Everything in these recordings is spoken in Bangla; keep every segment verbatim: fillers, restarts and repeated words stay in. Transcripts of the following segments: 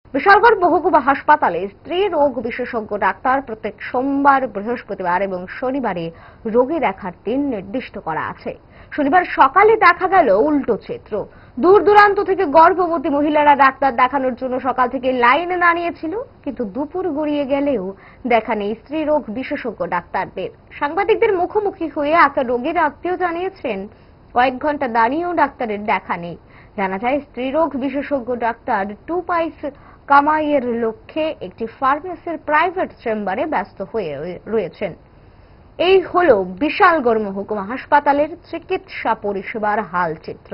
বিশালগড় মহকুমা হাসপাতালে স্ত্রী রোগ বিশেষজ্ঞ ডাক্তার প্রত্যেক সোমবার, বৃহস্পতিবার এবং শনিবারে রোগী দেখার দিন নির্দিষ্ট করা আছে। শনিবার সকালে দেখা গেল উল্টো চিত্র। দূর দূরান্ত থেকে গর্ভবতী মহিলারা ডাক্তার দেখানোর জন্য সকাল থেকে লাইনে দাঁড়িয়েছিল, কিন্তু দুপুর গড়িয়ে গেলেও দেখা নেই স্ত্রী রোগ বিশেষজ্ঞ ডাক্তারদের। সাংবাদিকদের মুখোমুখি হয়ে একটা রোগীর আত্মীয় জানিয়েছেন, কয়েক ঘন্টা দাঁড়িয়েও ডাক্তারের দেখা নেই। জানা যায়, স্ত্রী রোগ বিশেষজ্ঞ ডাক্তার টু পাইস কামাইয়ের লক্ষ্যে একটি ফার্মেসির প্রাইভেট চেম্বারে ব্যস্ত হয়ে রয়েছেন। এই হলো বিশালগড় মহকুমা হাসপাতালের চিকিৎসা পরিষেবার হাল চিত্র।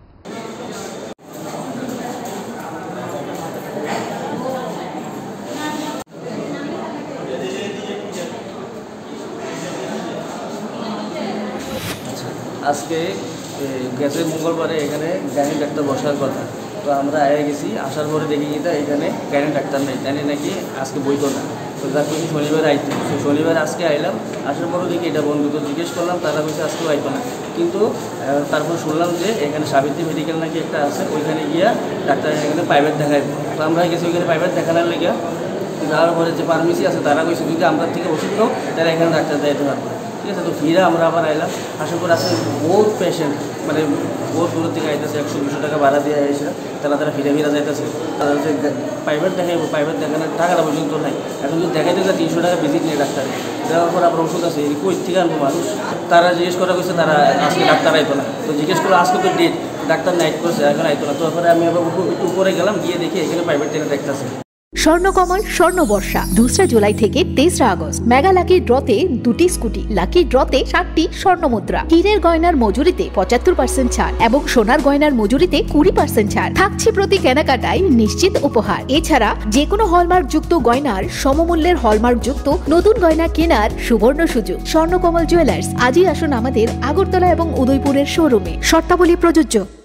আজকে গেছে মঙ্গলবারে এখানে গাইনি ডাক্তার বসার কথা, তো আমরা আয়ে গেছি। আসার পরে দেখি কি এখানে গাইনি ডাক্তার নেই, জানি নাকি আজকে বইতো না। তো তার কিছু শনিবার আইতো, তো শনিবার আজকে আইলাম। আসার পরও দেখি এটা বন্ধু, তো জিজ্ঞেস করলাম, তারা বলছে আজকেও আইতো না। কিন্তু তারপর শুনলাম যে এখানে সাবিত্রী মেডিকেল নাকি একটা আছে, ওইখানে গিয়া ডাক্তার এখানে প্রাইভেট দেখায়। তো আমরা গেছি ওইখানে প্রাইভেট দেখানোর লেগে। যাওয়ার পরে যে ফার্মেসি আছে তারা কইছে যদি আমরা থেকে ওষুধ নাও তারা এখানে ডাক্তার দেখাতে পারবে, ঠিক আছে। তো ফিরে আমরা আবার আইলাম। আসার পর আসলে বহুত পেশেন্ট, মানে বহুত দূর থেকে আইতেছে, একশো দুশো টাকা ভাড়া দিয়ে এসে তারা তারা ফিরে ফিরে যাইতেছে। তারা হচ্ছে প্রাইভেট দেখাইব, প্রাইভেট দেখানোর টাকাটা পর্যন্ত নাই। এখন যদি দেখাইতে গেলে তিনশো টাকা ভিজিট নিয়ে ডাক্তারে দেওয়ার পর আবার ওষুধ আছে, কই থেকে আনবো মানুষ। তারা জিজ্ঞেস করা করছে তারা আজকে ডাক্তার আইতো না। তো জিজ্ঞেস করলো আজকে তো ডেট, ডাক্তার নাইট করছে, এখন আইতো না। তো এরপরে আমি আবার একটু উপরে গেলাম, গিয়ে দেখি এখানে প্রাইভেট ট্রেনে দেখতেছে। স্বর্ণকমল স্বর্ণ বর্ষা দোসরা জুলাই থেকে তেসরা আগস্ট মেগা লাকি ড্রতে দুটি স্কুটি, লাকি ড্রতে ষাটটি স্বর্ণ মুদ্রা, হীরের গয়নার মজুরিতে পঁচাত্তর পার্সেন্ট ছাড় এবং সোনার গয়নার মজুরিতে কুড়ি পার্সেন্ট ছাড় থাকছে প্রতি কেনাকাটায় নিশ্চিত উপহার। এছাড়া যে কোনো হলমার্ক যুক্ত গয়নার সমমূল্যের হলমার্ক যুক্ত নতুন গয়না কেনার সুবর্ণ সুযোগ। স্বর্ণকমল জুয়েলার্স, আজই আসুন আমাদের আগরতলা এবং উদয়পুরের শোরুমে। শর্তাবলী প্রযোজ্য।